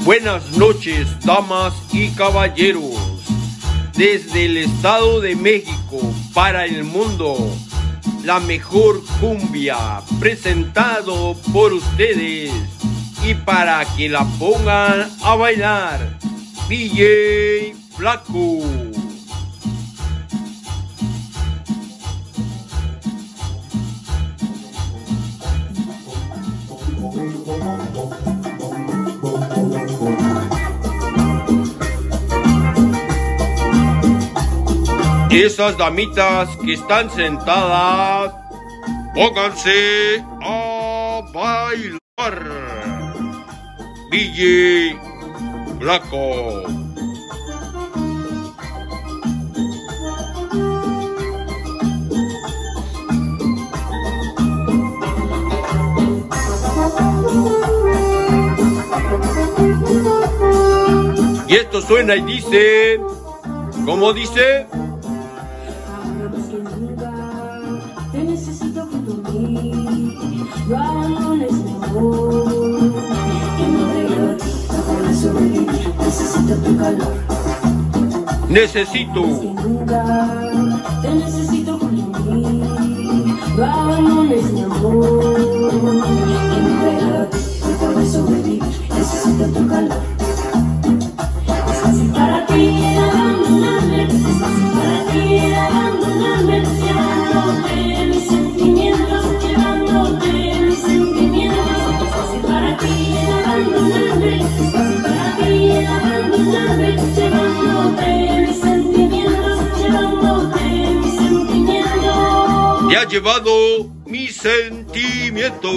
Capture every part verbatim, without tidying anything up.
Buenas noches, damas y caballeros. Desde el Estado de México para el mundo, la mejor cumbia presentado por ustedes y para que la pongan a bailar, D J Flaco. Esas damitas que están sentadas, pónganse a bailar. D J Flaco. Y esto suena y dice, ¿cómo dice? Te necesito junto a mí, no abandones mi amor. Que me entregue a ti, para sobrevivir, necesito tu calor. Necesito. Más que nunca, te necesito junto a mí, no abandones mi amor. Que me entregue a ti, para sobrevivir, necesito tu calor. Es fácil para ti abandonarme, es fácil para ti abandonarme, llevándote mis sentimientos, llevándote mis sentimientos. Es fácil para ti abandonarme, es fácil para ti abandonarme, llevándote mis sentimientos, llevándote mis sentimientos. Te ha llevado mis sentimientos.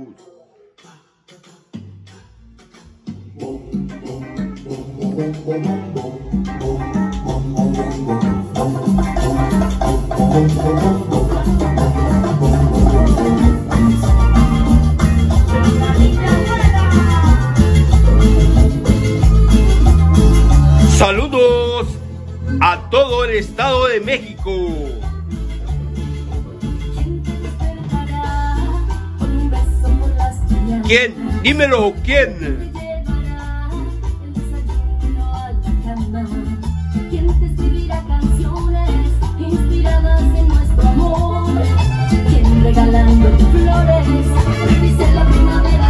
Saludos a todo el Estado de México. ¿Quién? Dímelo, ¿quién? ¿Quién te escribirá canciones inspiradas en nuestro amor? ¿Quién regalándote flores dice la primavera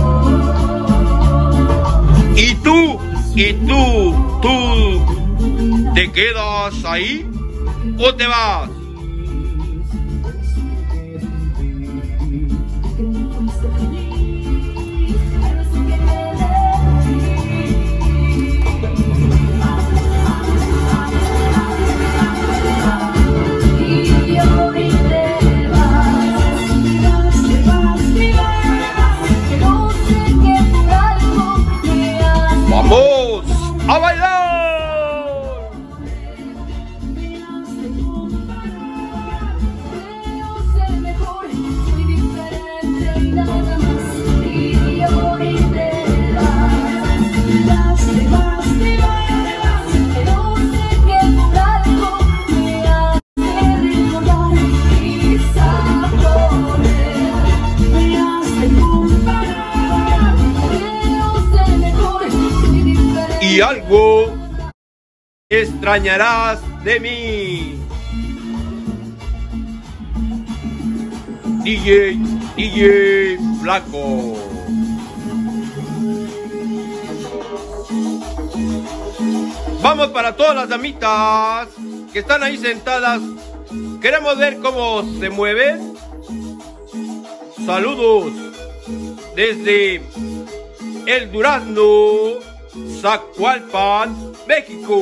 de hoy? ¿Y tú? ¿Y tú? ¿Tú te quedas ahí o te vas? ¡Vamos a bailar! Y algo extrañarás de mí. D J, D J Flaco. Vamos para todas las damitas que están ahí sentadas. Queremos ver cómo se mueven. Saludos desde El Durazno, Zacualpan, México.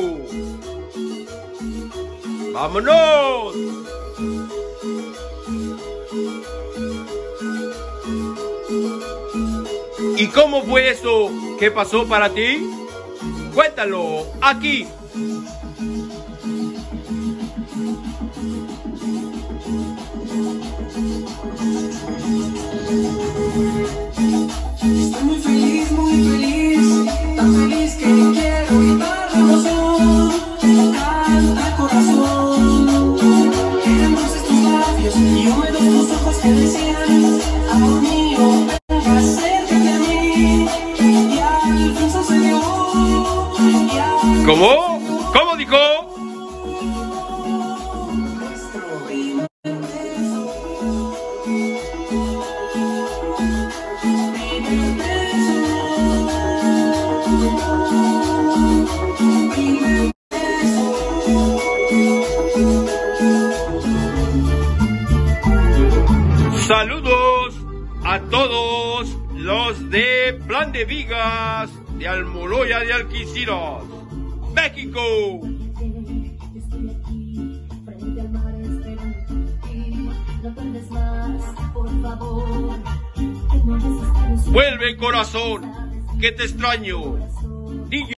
¡Vámonos! ¿Y cómo fue eso que pasó para ti? Cuéntalo aquí. Estoy muy feliz, muy feliz, tan feliz que quiero gritar de emoción. Canta corazón, queremos estos labios y húmedos tus ojos que decían, amor mío, ven, acércate a mí. Y al fin sucedió. ¿Cómo? ¿Cómo dijo? Saludos a todos los de Plan de Vigas, de Almoloya de Alquiciras, México. Estoy aquí, frente al mar esperando por ti. No tardes más, por favor. Vuelve corazón, que te extraño.